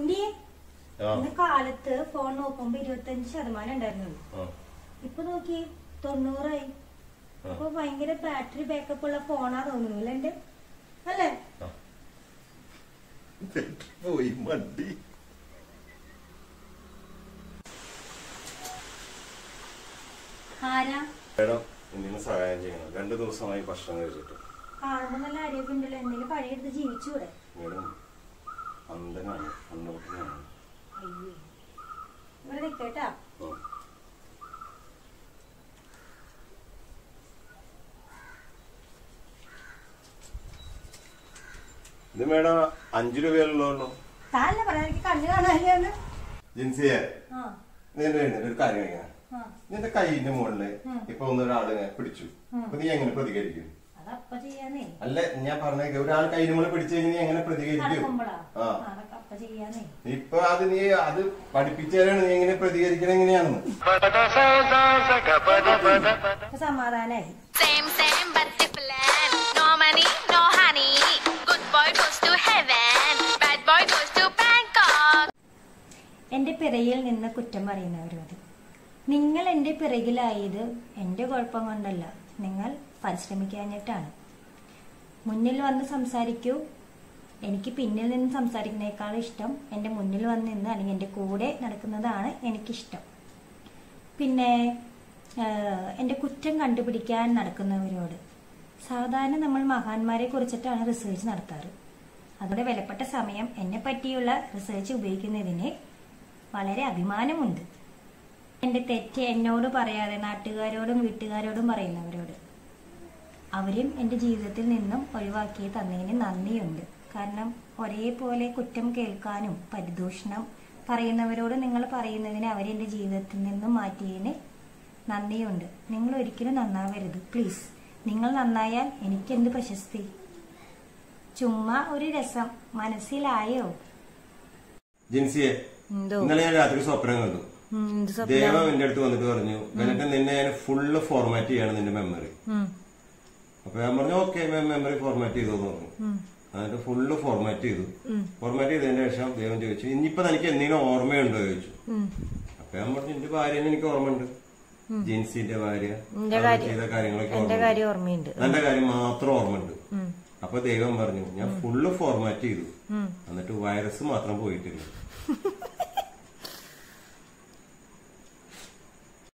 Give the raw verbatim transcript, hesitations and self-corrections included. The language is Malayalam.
ഉണ്ണി ഇന്ന് കാലത്ത് ഫോൺ നോക്കുമ്പോ ഇരുപത്തഞ്ച് ശതമാനം ഉണ്ടായിരുന്നുള്ളൂ. ഇപ്പൊ നോക്കി തൊണ്ണൂറായി. അപ്പൊ ഭയങ്കര ബാറ്ററി ബാക്കപ്പ് ഉള്ള ഫോണാ തോന്നുന്നു എന്റെ അല്ലേ? പോയി മടി. ആരാ മേഡം എന്തെങ്കിലും സഹായം ചെയ്യണം. രണ്ടു ദിവസമായി ഭക്ഷണം കഴിച്ചിട്ട്. കാണുമ്പോ നല്ല ആരോഗ്യം ഉണ്ടല്ലോ. എന്തെങ്കിലും പണിയെടുത്ത് ജീവിച്ചൂടെ? മേഡം അന്ധനാണ്, അന്നോട്ടിനാണ്. അയ്യേ ഇവിടെ നിക്കട്ടാ. ഇത് മേഡം അഞ്ചു രൂപയല്ലോ. താല്ലേ പറഞ്ഞ എനിക്ക് കണ്ണു കാണാനില്ല. ജിൻസിയെ ഒരു കാര്യം കഴിക്കാൻ നിന്റെ കൈയിന്റെ മുകളില് ഇപ്പൊ ഒന്നൊരാള് പിടിച്ചു. അപ്പൊ നീ എങ്ങനെ പ്രതികരിക്കും? അല്ല ഞാൻ പറഞ്ഞ ഒരാൾ കൈയിന്റെ മുകളിൽ പിടിച്ചു കഴിഞ്ഞാൽ നീ എങ്ങനെ പ്രതികരിക്കും? ആ ഇപ്പൊ അത് നീ അത് പഠിപ്പിച്ചാലാണ് നീ എങ്ങനെ പ്രതികരിക്കണം എങ്ങനെയാണെന്ന്. സമാധാനായി. എന്റെ പിറകിൽ നിന്ന് കുറ്റം പറയുന്നവരോട്, നിങ്ങൾ എന്റെ പിറകിലായത് എന്റെ കുഴപ്പം കൊണ്ടല്ല, നിങ്ങൾ പരിശ്രമിക്കാഞ്ഞിട്ടാണ്. മുന്നിൽ വന്ന് സംസാരിക്കൂ. എനിക്ക് പിന്നിൽ നിന്ന് സംസാരിക്കുന്നതിനേക്കാൾ ഇഷ്ടം എന്റെ മുന്നിൽ വന്ന് നിന്ന് അല്ലെങ്കിൽ എന്റെ കൂടെ നടക്കുന്നതാണ് എനിക്കിഷ്ടം. പിന്നെ എന്റെ കുറ്റം കണ്ടുപിടിക്കാൻ നടക്കുന്നവരോട്, സാധാരണ നമ്മൾ മഹാന്മാരെ കുറിച്ചിട്ടാണ് റിസർച്ച് നടത്താറ്. അതോടെ വിലപ്പെട്ട സമയം എന്നെ പറ്റിയുള്ള റിസർച്ച് ഉപയോഗിക്കുന്നതിന് വളരെ അഭിമാനമുണ്ട്. എന്റെ തെറ്റ് എന്നോട് പറയാതെ നാട്ടുകാരോടും വീട്ടുകാരോടും പറയുന്നവരോട്, അവരും എന്റെ ജീവിതത്തിൽ നിന്നും ഒഴിവാക്കി തന്നതിന് നന്ദിയുണ്ട്. കാരണം ഒരേപോലെ കുറ്റം കേൾക്കാനും പരിദൂഷണം പറയുന്നവരോട് നിങ്ങൾ പറയുന്നതിന് അവരെന്റെ ജീവിതത്തിൽ നിന്നും മാറ്റിയതിന് നന്ദിയുണ്ട്. നിങ്ങൾ ഒരിക്കലും നന്നാവരുത് പ്ലീസ്. നിങ്ങൾ നന്നായാൽ എനിക്കെന്ത് പ്രശസ്തി? ചുമ്മാ ഒരു രസം. മനസ്സിലായോ? ജിൻസിയെ ഇന്നലെ ഞാൻ രാത്രി സ്വപ്നം കണ്ടു. ദേവം എന്റെ അടുത്ത് വന്നിട്ട് പറഞ്ഞു, എന്നിട്ട് നിന്നെ ഞാൻ ഫുള്ള് ഫോർമാറ്റ് ചെയ്യാണ് നിന്റെ മെമ്മറി. അപ്പൊ ഞാൻ പറഞ്ഞു ഓക്കെ മെമ്മറി ഫോർമാറ്റ് ചെയ്തോന്ന് പറഞ്ഞു. എന്നിട്ട് ഫുള്ള് ഫോർമാറ്റ് ചെയ്തു. ഫോർമാറ്റ് ചെയ്തതിന് ശേഷം ദേവൻ ചോദിച്ചു, ഇനിയിപ്പൊ എനിക്ക് എന്തെങ്കിലും ഓർമ്മയുണ്ടോ ചോദിച്ചു. അപ്പൊ ഞാൻ പറഞ്ഞു എന്റെ ഭാര്യനെ എനിക്ക് ഓർമ്മയുണ്ട്, ജിൻസിന്റെ ഭാര്യ ചെയ്ത കാര്യങ്ങളൊക്കെ ഓർമ്മയുണ്ട്, എന്റെ കാര്യം മാത്രം ഓർമ്മയുണ്ട്. അപ്പൊ ദൈവം പറഞ്ഞു ഞാൻ ഫുള്ള് ഫോർമാറ്റ് ചെയ്തു, എന്നിട്ട് വൈറസ് മാത്രം പോയിട്ടില്ല.